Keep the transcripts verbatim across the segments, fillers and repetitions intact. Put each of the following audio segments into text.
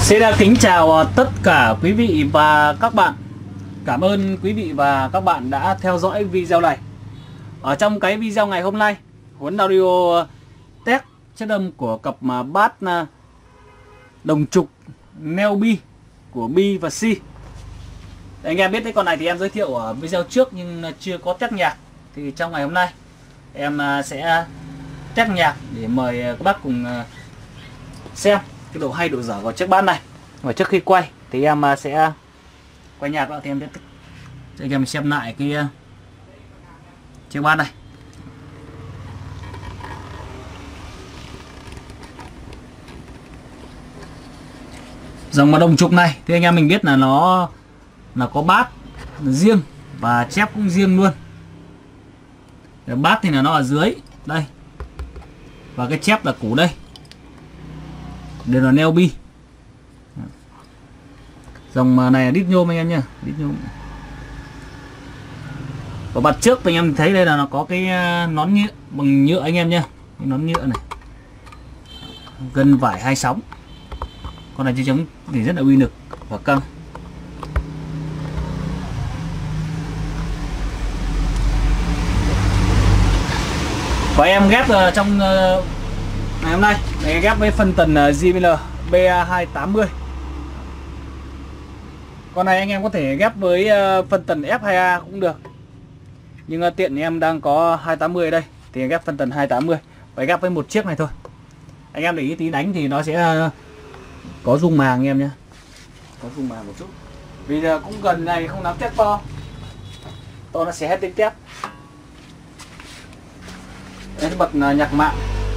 Xin kính chào tất cả quý vị và các bạn. Cảm ơn quý vị và các bạn đã theo dõi video này. Ở trong cái video ngày hôm nay, Huấn Audio test chất âm của cặp bass đồng trục neo B của B và C. Anh em biết cái con này thì em giới thiệu ở video trước nhưng chưa có test nhạc. Thì trong ngày hôm nay em sẽ test nhạc để mời các bác cùng xem cái độ hay độ dở của chiếc bass này. Và trước khi quay thì em sẽ quay nhạc lại thì em sẽ cho anh em xem lại cái chiếc bass này. Dòng mà đồng trục này thì anh em mình biết là nó là có bass riêng và chép cũng riêng luôn. Bass thì là nó ở dưới đây và cái chép là củ đây, đều là neo B. Dòng này là đít nhôm anh em nhá, đít nhôm. Và mặt trước anh em thấy đây là nó có cái nón nhựa bằng nhựa anh em nhá, cái nón nhựa này, gân vải hai sóng. Con này chơi chống thì rất là uy lực và căng. Và em ghép trong ngày hôm nay để ghép với phân tần gi bê lờ B hai tám mươi. Con này anh em có thể ghép với phân tần F hai A cũng được, nhưng tiện em đang có hai tám mươi ở đây thì ghép phân tần hai tám mươi, phải ghép với một chiếc này thôi. Anh em để ý tí đánh thì nó sẽ có rung màng anh em nhé, có rung màng một chút vì giờ cũng gần này không dám test to to nó sẽ hết tính test. Em bật nhạc mạng.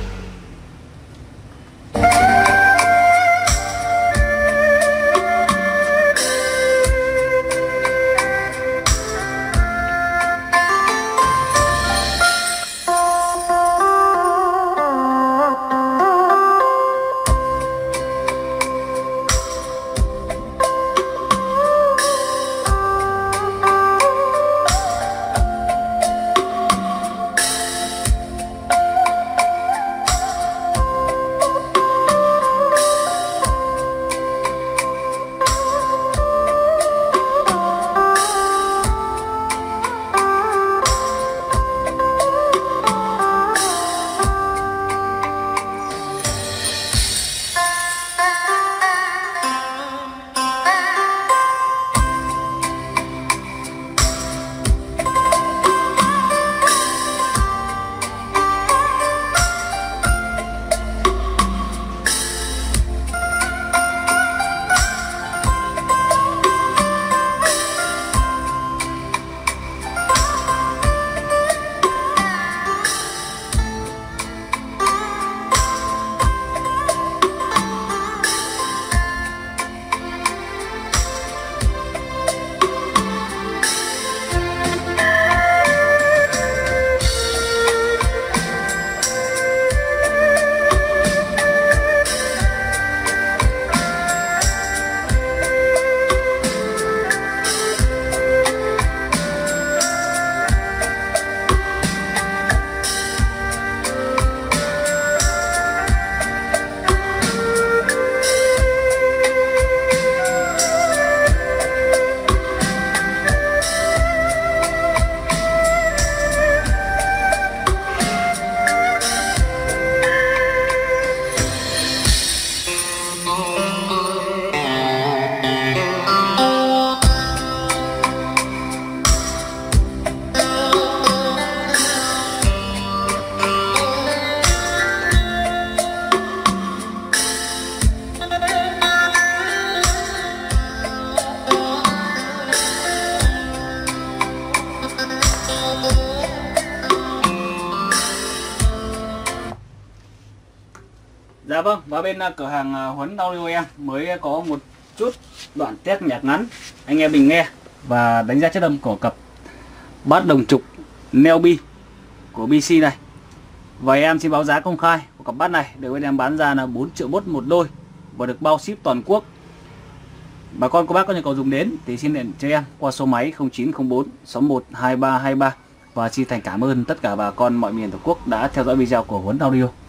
Dạ vâng, và bên cửa hàng Huấn Audio em mới có một chút đoạn test nhạc ngắn anh em mình nghe và đánh giá chất âm của cặp bass đồng trục neo B của bê xê này. Và em xin báo giá công khai của cặp bass này được bên em bán ra là bốn triệu mốt một đôi và được bao ship toàn quốc. Bà con cô bác có nhu cầu dùng đến thì xin điện cho em qua số máy không chín không bốn sáu một hai ba hai ba. Và xin thành cảm ơn tất cả bà con mọi miền Tổ quốc đã theo dõi video của Huấn Audio.